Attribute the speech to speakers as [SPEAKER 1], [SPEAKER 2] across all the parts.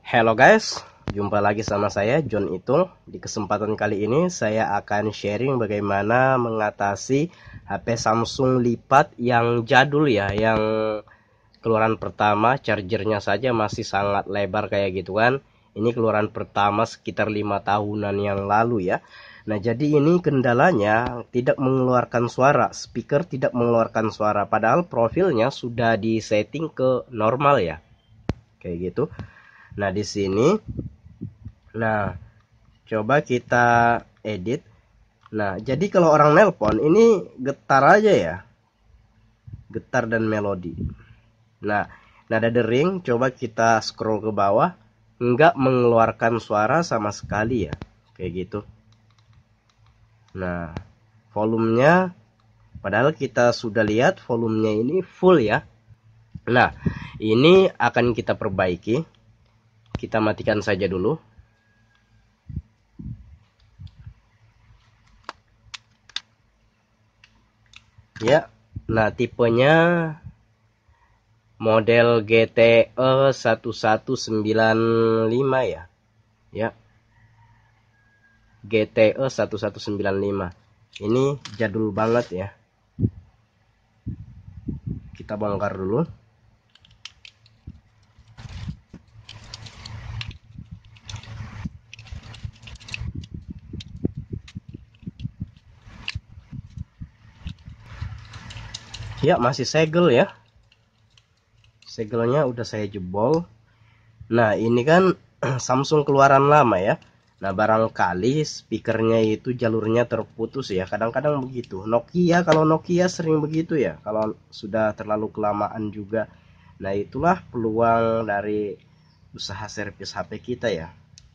[SPEAKER 1] Halo guys, jumpa lagi sama saya John Itung. Di kesempatan kali ini saya akan sharing bagaimana mengatasi HP Samsung lipat yang jadul ya, yang keluaran pertama chargernya saja masih sangat lebar kayak gitu kan. Ini keluaran pertama sekitar 5 tahunan yang lalu ya. Nah, jadi ini kendalanya tidak mengeluarkan suara, speaker tidak mengeluarkan suara, padahal profilnya sudah disetting ke normal ya. Kayak gitu. Nah, di sini, nah, coba kita edit. Nah, jadi kalau orang nelpon ini getar aja ya. Getar dan melodi. Nah, nada dering coba kita scroll ke bawah, nggak mengeluarkan suara sama sekali ya. Kayak gitu. Nah, volumenya padahal kita sudah lihat volumenya ini full ya. Nah, ini akan kita perbaiki. Kita matikan saja dulu. Ya, nah tipenya model GTE 1195 ya. Ya, GTE 1195. Ini jadul banget ya. Kita bongkar dulu. Ya, masih segel ya. Segelnya udah saya jebol. Nah, ini kan Samsung keluaran lama ya. Nah, barangkali speakernya itu jalurnya terputus ya. Kadang-kadang begitu. Nokia, kalau Nokia sering begitu ya. Kalau sudah terlalu kelamaan juga. Nah, itulah peluang dari usaha servis HP kita ya.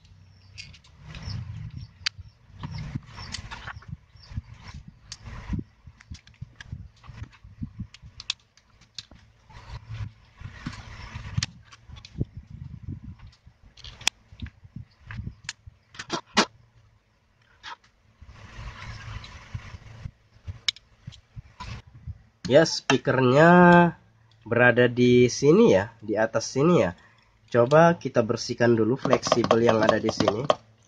[SPEAKER 1] Ya, speakernya berada di sini ya, di atas sini ya. Coba kita bersihkan dulu fleksibel yang ada di sini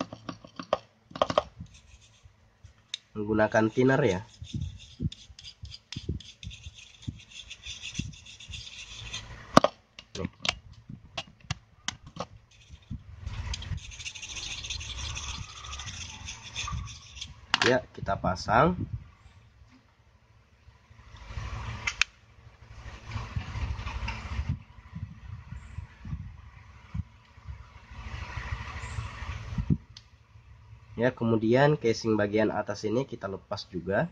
[SPEAKER 1] menggunakan thinner ya. Nih. Ya, kita pasang. Ya, kemudian casing bagian atas ini kita lepas juga.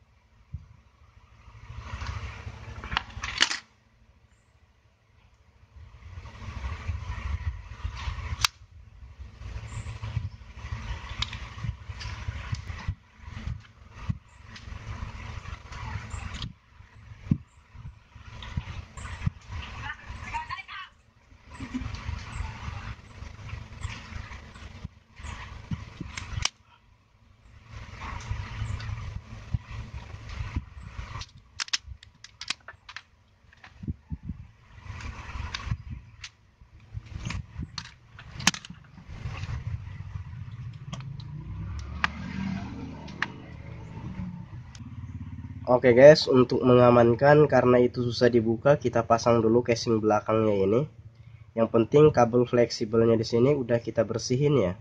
[SPEAKER 1] Oke guys, untuk mengamankan karena itu susah dibuka, kita pasang dulu casing belakangnya ini. Yang penting kabel fleksibelnya di sini udah kita bersihin ya.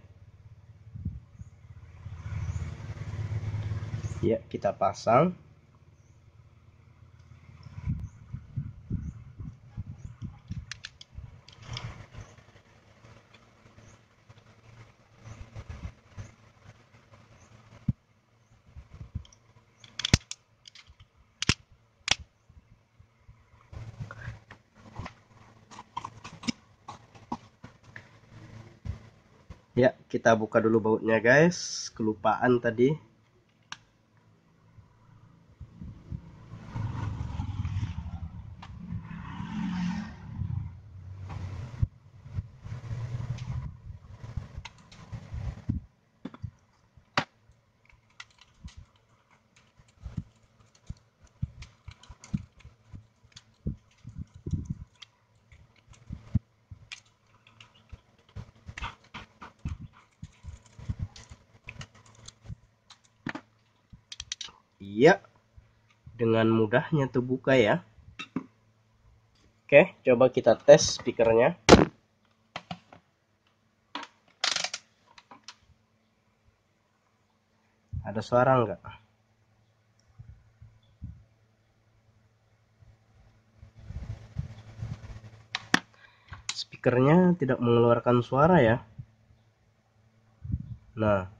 [SPEAKER 1] Ya, kita pasang. Ya, kita buka dulu bautnya guys. Kelupaan tadi. Ya, dengan mudahnya terbuka ya. Oke, coba kita tes speakernya. Ada suara enggak? Speakernya tidak mengeluarkan suara ya. Nah,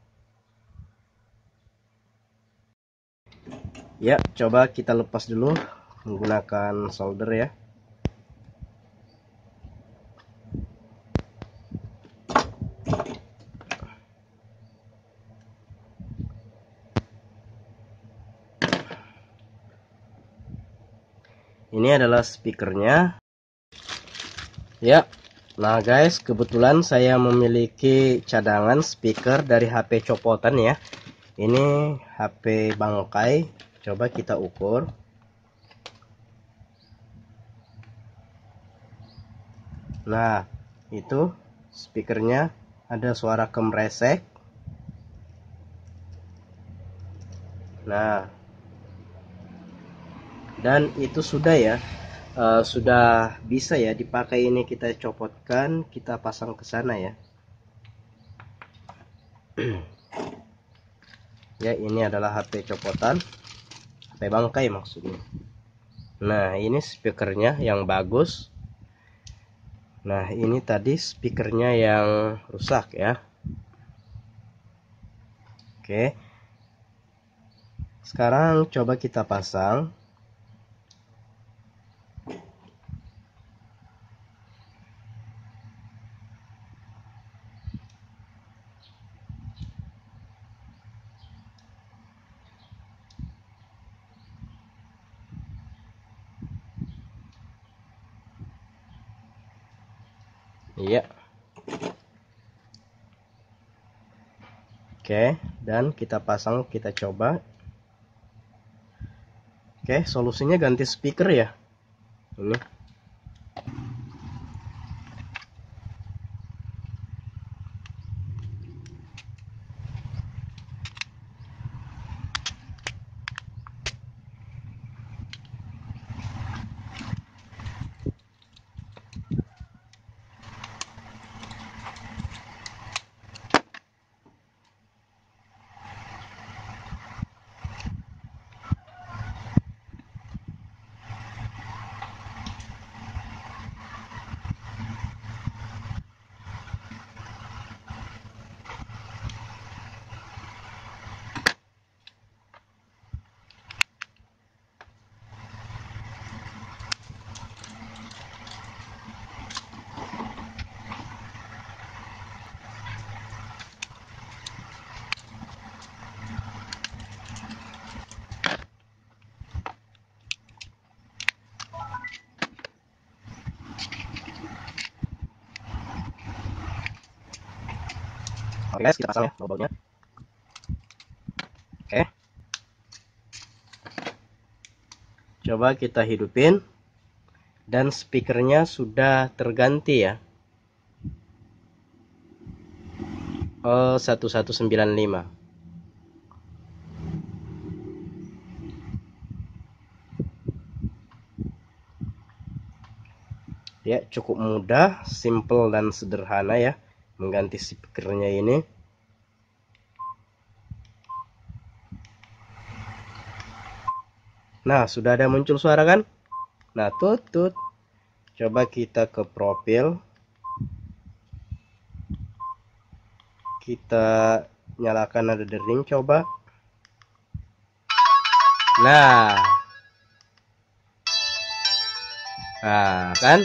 [SPEAKER 1] ya coba kita lepas dulu menggunakan solder ya. Ini adalah speakernya. Ya, nah guys, kebetulan saya memiliki cadangan speaker dari HP copotan ya. Ini HP bangkai. Coba kita ukur. Nah, itu speakernya ada suara kompresek. Nah, dan itu sudah ya. Sudah bisa ya dipakai. Ini kita copotkan, kita pasang ke sana ya. Ya, ini adalah HP copotan, HP bangkai maksudnya. Nah, ini speakernya yang bagus. Nah, ini tadi speakernya yang rusak ya. Oke, sekarang coba kita pasang. Iya. Oke, dan kita pasang, kita coba. Oke, solusinya ganti speaker ya. Ini. Oke guys, kita pasang ya bobotnya. Oke, coba kita hidupin, dan speakernya sudah terganti ya. 1195. Ya, cukup mudah, simple dan sederhana ya mengganti speakernya ini. Nah, sudah ada muncul suara kan? Nah, tutut. Coba kita ke profil. Kita nyalakan nada dering coba. Nah. Nah, kan?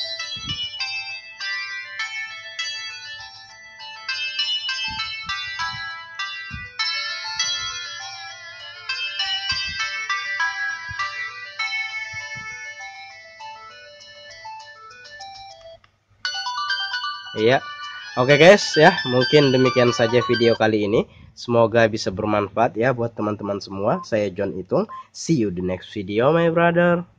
[SPEAKER 1] Iya. Oke guys ya, mungkin demikian saja video kali ini. Semoga bisa bermanfaat ya buat teman-teman semua. Saya John Itung. See you the next video my brother.